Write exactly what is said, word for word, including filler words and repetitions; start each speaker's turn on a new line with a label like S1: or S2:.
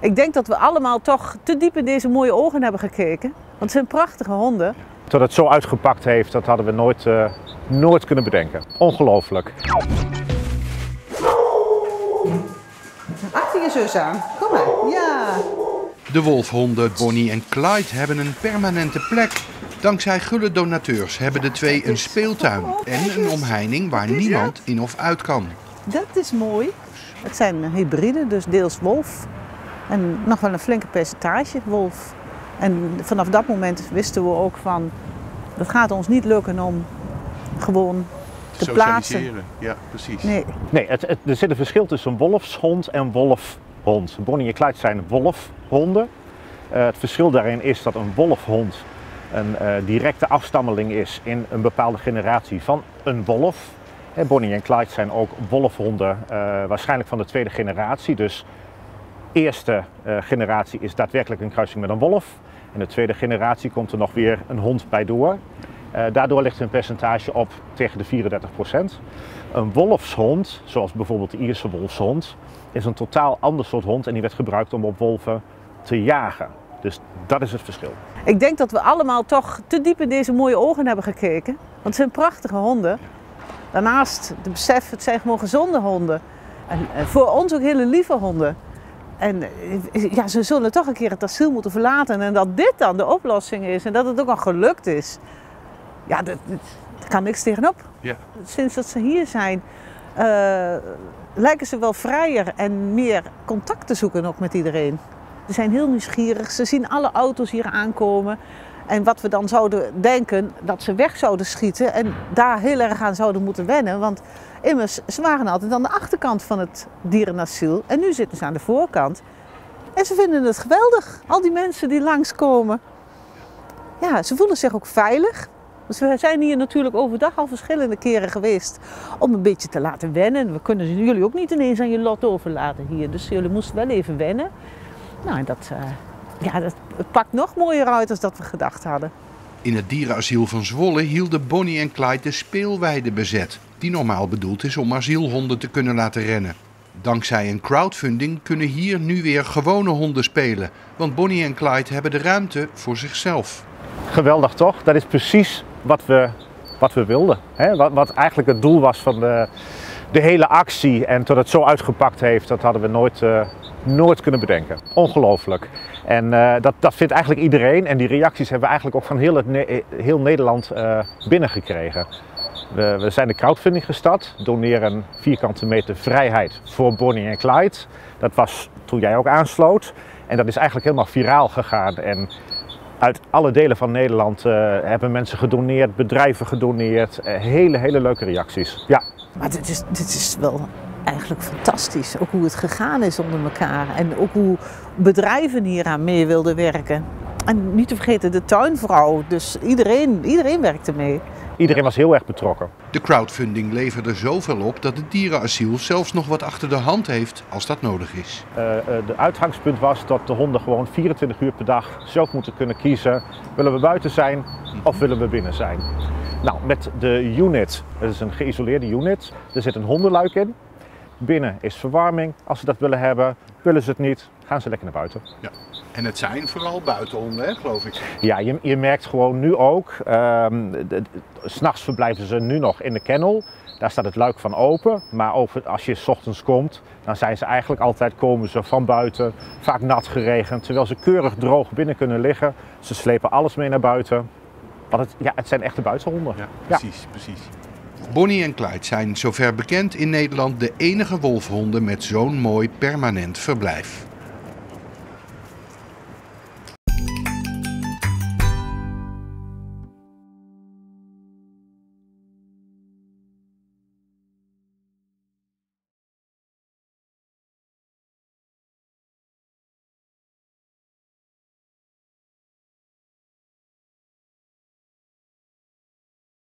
S1: Ik denk dat we allemaal toch te diep in deze mooie ogen hebben gekeken. Want het zijn prachtige honden.
S2: Dat het zo uitgepakt heeft, dat hadden we nooit, uh, nooit kunnen bedenken. Ongelooflijk.
S1: Achter je zus aan. Kom maar. Ja.
S3: De wolfhonden Bonnie en Clyde hebben een permanente plek. Dankzij gulle donateurs hebben de twee een speeltuin en een omheining waar niemand in of uit kan.
S1: Dat is mooi. Het zijn hybriden, dus deels wolf. En nog wel een flinke percentage wolf. En vanaf dat moment wisten we ook van, het gaat ons niet lukken om gewoon te plaatsen.
S3: Ja, precies.
S1: Nee,
S2: nee het, het, er zit een verschil tussen een wolfshond en wolfhond. Bonnie en Clyde zijn wolfhonden. Uh, het verschil daarin is dat een wolfhond een uh, directe afstammeling is in een bepaalde generatie van een wolf. En Bonnie en Clyde zijn ook wolfhonden, uh, waarschijnlijk van de tweede generatie. Dus de eerste uh, generatie is daadwerkelijk een kruising met een wolf. En de tweede generatie komt er nog weer een hond bij door. Uh, daardoor ligt hun percentage op tegen de vierendertig procent. Een wolfshond, zoals bijvoorbeeld de Ierse wolfshond, is een totaal ander soort hond en die werd gebruikt om op wolven te jagen. Dus dat is het verschil.
S1: Ik denk dat we allemaal toch te diep in deze mooie ogen hebben gekeken. Want het zijn prachtige honden. Daarnaast het besef, het zijn gewoon gezonde honden. En voor ons ook hele lieve honden. En ja, ze zullen toch een keer het asiel moeten verlaten. En dat dit dan de oplossing is en dat het ook al gelukt is. Ja, dat, dat kan niks tegenop.
S3: Ja.
S1: Sinds dat ze hier zijn, uh, lijken ze wel vrijer en meer contact te zoeken ook met iedereen. Ze zijn heel nieuwsgierig, ze zien alle auto's hier aankomen. En wat we dan zouden denken, dat ze weg zouden schieten en daar heel erg aan zouden moeten wennen. Want immers, ze waren altijd aan de achterkant van het dierenasiel en nu zitten ze aan de voorkant. En ze vinden het geweldig, al die mensen die langskomen. Ja, ze voelen zich ook veilig. Dus we zijn hier natuurlijk overdag al verschillende keren geweest om een beetje te laten wennen. We kunnen jullie ook niet ineens aan je lot overlaten hier, dus jullie moesten wel even wennen. Nou, dat, uh, ja, dat het pakt nog mooier uit dan dat we gedacht hadden.
S3: In het dierenasiel van Zwolle hielden Bonnie en Clyde de speelweide bezet, die normaal bedoeld is om asielhonden te kunnen laten rennen. Dankzij een crowdfunding kunnen hier nu weer gewone honden spelen, want Bonnie en Clyde hebben de ruimte voor zichzelf.
S2: Geweldig toch? Dat is precies wat we, wat we wilden. Hè? Wat, wat eigenlijk het doel was van de, de hele actie. En tot het zo uitgepakt heeft, dat hadden we nooit, uh, nooit kunnen bedenken. Ongelooflijk. En uh, dat, dat vindt eigenlijk iedereen. En die reacties hebben we eigenlijk ook van heel, het ne heel Nederland uh, binnengekregen. We, we zijn de crowdfunding gestart. Doneren vierkante meter vrijheid voor Bonnie en Clyde. Dat was toen jij ook aansloot. En dat is eigenlijk helemaal viraal gegaan. En uit alle delen van Nederland uh, hebben mensen gedoneerd, bedrijven gedoneerd. Uh, hele, hele leuke reacties. Ja.
S1: Maar dit is, dit is wel eigenlijk fantastisch. Ook hoe het gegaan is onder elkaar. En ook hoe bedrijven hieraan mee wilden werken. En niet te vergeten de tuinvrouw. Dus iedereen, iedereen werkte mee.
S2: Iedereen was heel erg betrokken.
S3: De crowdfunding leverde zoveel op dat het dierenasiel zelfs nog wat achter de hand heeft als dat nodig is.
S2: Uh, uh, de uitgangspunt was dat de honden gewoon vierentwintig uur per dag zelf moeten kunnen kiezen. Willen we buiten zijn of willen we binnen zijn? Nou, met de unit, dat is een geïsoleerde unit, er zit een hondenluik in. Binnen is verwarming. Als ze dat willen hebben, willen ze het niet, gaan ze lekker naar buiten.
S3: Ja. En het zijn vooral buitenhonden, hè, geloof ik.
S2: Ja, je, je merkt gewoon nu ook, um, 's nachts verblijven ze nu nog in de kennel. Daar staat het luik van open, maar over, als je 's ochtends komt, dan zijn ze eigenlijk altijd, komen ze van buiten, vaak nat geregend, terwijl ze keurig droog binnen kunnen liggen. Ze slepen alles mee naar buiten. Want het, ja, het zijn echte buitenhonden.
S3: Ja, precies, ja. precies. Bonnie en Clyde zijn zover bekend in Nederland de enige wolfhonden met zo'n mooi permanent verblijf.